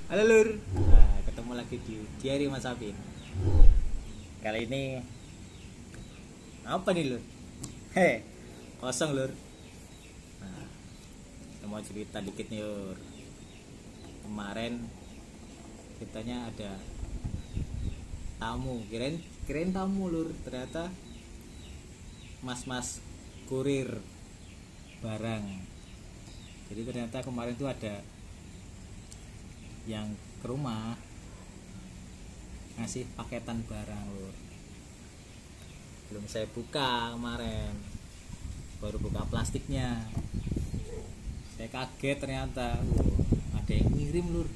Halo Lur, nah, ketemu lagi di Diary Mas Apin. Kali ini apa nih Lur? Kosong Lur. Nah, kita mau cerita dikit nih Lur. Kemarin ceritanya ada tamu, kirain tamu Lur, ternyata mas-mas kurir barang. Jadi ternyata kemarin tuh ada yang ke rumah ngasih paketan barang Lur. Belum saya buka kemarin, baru buka plastiknya. Saya kaget ternyata ada yang ngirim Lur.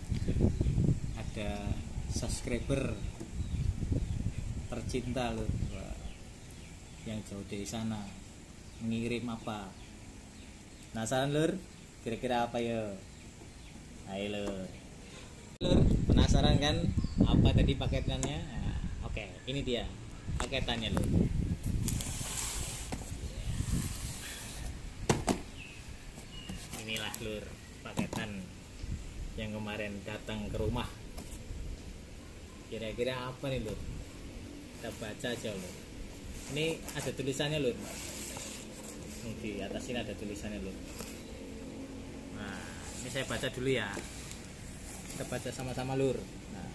Ada subscriber tercinta Lur. Yang jauh dari sana mengirim apa? Penasaran Lur? Kira-kira apa ya? Ayo Lur, penasaran kan apa tadi paketannya? Nah, oke, ini dia paketannya Lur. Inilah Lur paketan yang kemarin datang ke rumah. Kira-kira apa nih Lur? Kita baca aja Lur. Ini ada tulisannya Lur. Di atas ini ada tulisannya Lur. Nah, ini saya baca dulu ya. Kita baca sama-sama Lur. Nah,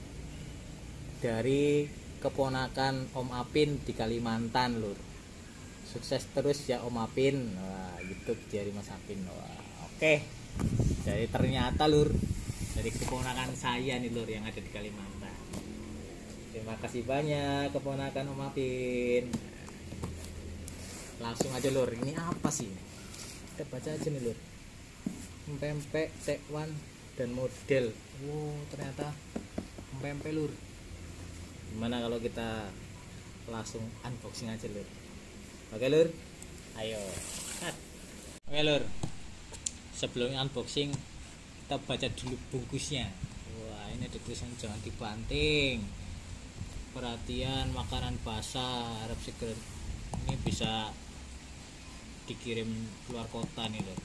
dari keponakan Om Apin di Kalimantan Lur. Sukses terus ya Om Apin. Wah, YouTube Diary Mas Apin. Wah, oke. Jadi ternyata Lur, dari keponakan saya nih Lur yang ada di Kalimantan. Terima kasih banyak keponakan Om Apin. Langsung aja Lur, ini apa sih? Kita baca aja nih Lur. Pempek, tekwan, dan model. Wow, ternyata pempek Lur. Gimana kalau kita langsung unboxing aja Lur? Oke Lur, ayo. Oke Lur, sebelum unboxing kita baca dulu bungkusnya. Wah, ini ada tulisan jangan dibanting. Perhatian makanan basah, harap segera. Ini bisa dikirim keluar kota nih Lur.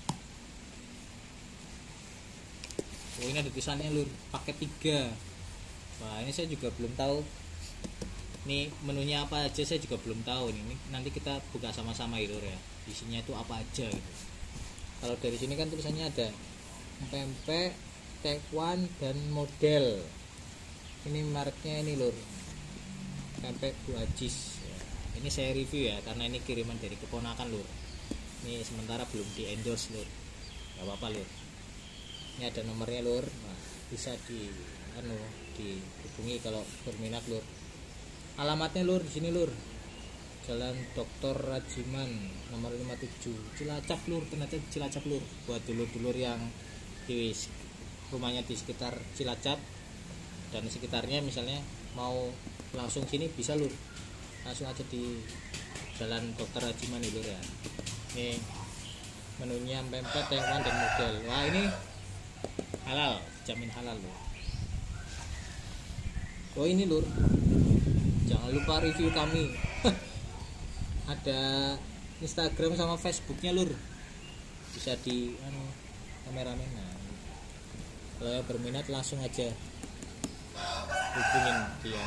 Oh, ini ada tulisannya Lur, paket 3. Wah, ini saya juga belum tahu. Ini menunya apa aja saya juga belum tahu nih. Ini nanti kita buka sama-sama ya Lur ya. Isinya itu apa aja gitu. Kalau dari sini kan tulisannya ada pempek, tekwan, dan model. Ini mereknya ini Lur. Pempek Bu Ajis. Ini saya review ya karena ini kiriman dari keponakan Lur. Ini sementara belum di endorse Lur. Gak apa-apa Lur. Ini ada nomornya Lur. Nah, bisa dihubungi kalau berminat Lur. Alamatnya Lur di sini Lur. Jalan Dr. Rajiman nomor 57 Cilacap Lur. Ternyata Cilacap Lur. Buat dulur-dulur yang di rumahnya di sekitar Cilacap dan sekitarnya misalnya mau langsung sini bisa Lur. Langsung aja di Jalan Dr. Rajiman nih Lur ya. Ini menunya pempek, tekwan, dan model. Wah, ini halal, jamin halal Lur. Oh ini Lur, jangan lupa review kami. Ada Instagram sama Facebooknya Lur. Bisa di kameramen. Nah, kalau yang berminat langsung aja hubungin dia.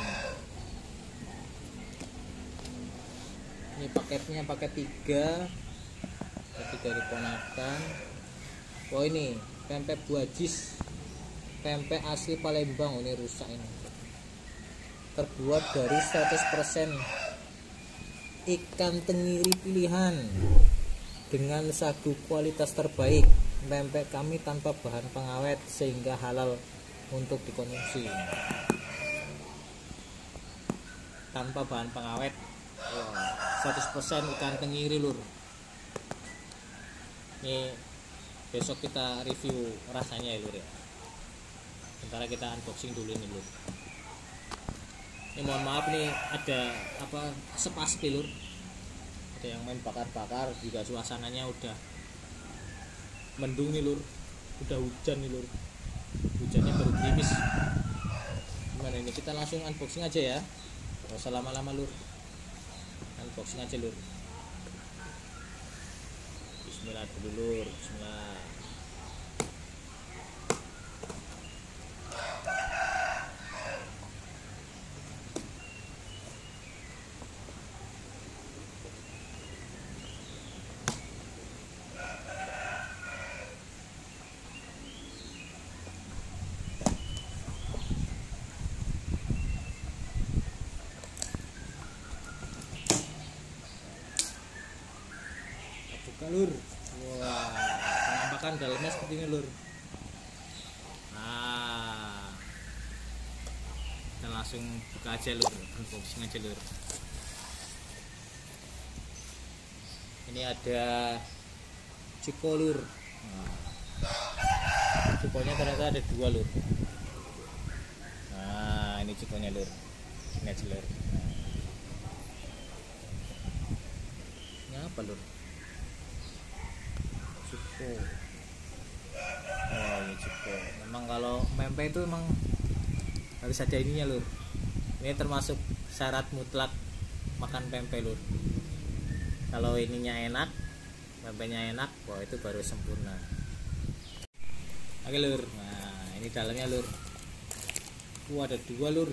Ini paketnya paket 3 dari ponakan. Oh ini pempek Bu Ajis, pempek asli Palembang. Ini rusak ini, terbuat dari 100% ikan tenggiri pilihan dengan sagu kualitas terbaik. Pempek kami tanpa bahan pengawet sehingga halal untuk dikonsumsi. Tanpa bahan pengawet. Wow, 100% ikan tenggiri Lur. Ini besok kita review rasanya ya Lur ya. Sementara kita unboxing dulu nih Lur. Ini mohon maaf nih ada apa asap-asap Lur. Ada yang main bakar-bakar, juga suasananya udah mendung nih Lur. Udah hujan nih Lur. Hujannya baru gerimis. Gimana ini, kita langsung unboxing aja ya. Gak usah lama-lama Lur. Unboxing aja Lur. Bismillah dulu Lur. Bismillah. lur. Wah, penampakan dalamnya seperti ini lur. Nah, kita langsung buka aja lur, unboxing aja lur. Ini ada cuko lur. Nah, cukonya ternyata ada 2 lur. Nah, ini cukonya lur. Ini aja lur. Nah, ini apa lur? Cuko. Oh, ini cuko. Memang kalau pempek itu memang harus ada ininya lur. Ini termasuk syarat mutlak makan pempek lur. Kalau ininya enak, pempeknya enak, wah itu baru sempurna. Oke lur, nah ini dalamnya lur. Ada 2 lur.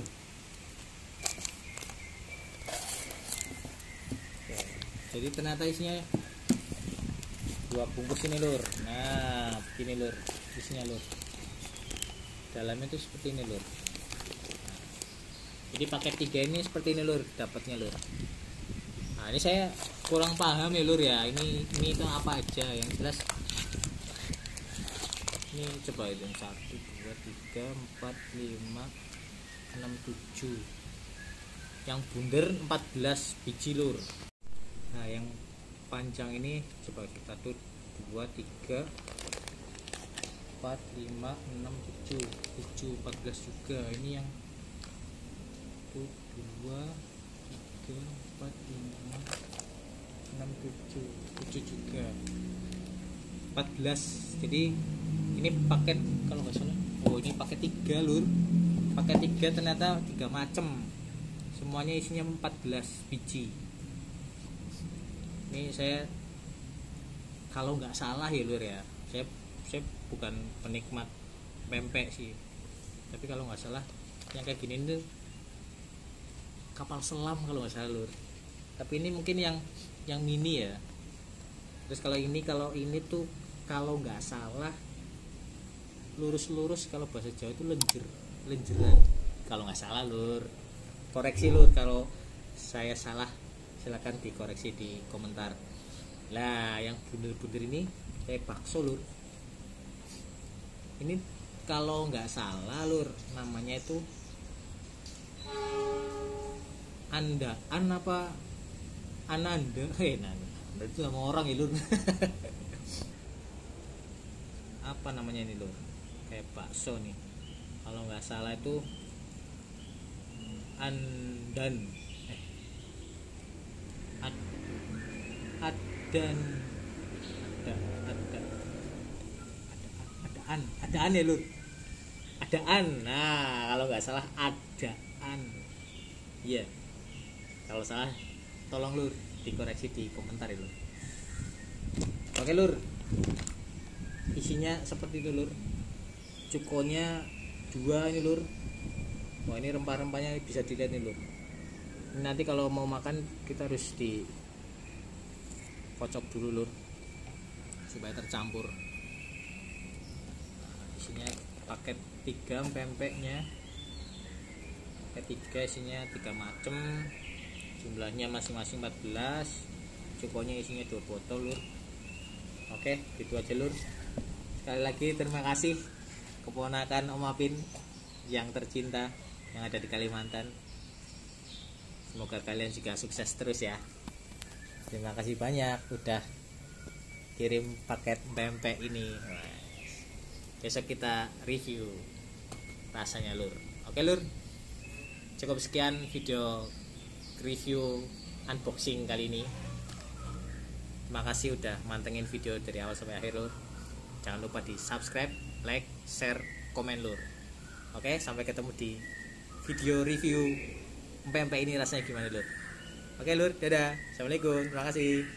Oke, jadi ternyata isinya 2 bungkus ini lur. Nah begini lur, isinya lur. Dalamnya itu seperti ini lur. Nah, jadi paket 3 ini seperti ini lur, dapatnya lur. Nah ini saya kurang paham ya lur ya, ini itu apa aja. Yang jelas ini coba itu 1, 2, 3, 4, 5, 6, 7. Yang bundar 14 biji lur. Nah yang panjang ini coba 1, 2, 3, 4, 5, 6, 7, 14 juga. Ini yang 1, 2, 3, 4, 5, 6, 7 juga 14. Jadi ini paket kalau nggak salah, oh ini paket 3 lur. Paket 3 ternyata 3 macam, semuanya isinya 14 biji. Ini saya kalau nggak salah ya lur ya, saya bukan penikmat pempek sih, tapi kalau nggak salah yang kayak gini tuh kapal selam kalau nggak salah lur. Tapi ini mungkin yang mini ya. Terus kalau ini tuh kalau nggak salah lurus-lurus, kalau bahasa Jawa itu lenjeran kalau nggak salah lur. Koreksi lur kalau saya salah, silakan dikoreksi di komentar. Lah yang bunder-bunder ini kayak bakso lur. Ini kalau nggak salah lur namanya itu andaan apa ananda, nanda itu nama orang ya lur. Apa namanya ini lur, kayak bakso nih kalau nggak salah itu andan adaan ya lur, adaan. Nah kalau nggak salah adaan, iya. Kalau salah tolong lur dikoreksi di komentar ya lur. Oke lur, isinya seperti itu lur. Cukonya 2 ini lur. Wah ini rempah-rempahnya bisa dilihat nih lur. Nanti kalau mau makan kita harus dikocok dulu lur supaya tercampur. Isinya paket 3 pempeknya, paket 3 isinya 3 macem, jumlahnya masing-masing 14. Cukonya isinya 2 botol lur. Oke gitu aja lur. Sekali lagi terima kasih keponakan Om Apin yang tercinta yang ada di Kalimantan. Semoga kalian juga sukses terus ya. Terima kasih banyak udah kirim paket pempek ini. Besok kita review rasanya lur. Oke lur, cukup sekian video review unboxing kali ini. Terima kasih udah mantengin video dari awal sampai akhir lur. Jangan lupa di subscribe, like, share, komen lur. Oke, sampai ketemu di video review pempek ini rasanya gimana lur. Oke lur, dadah. Assalamualaikum, terima kasih.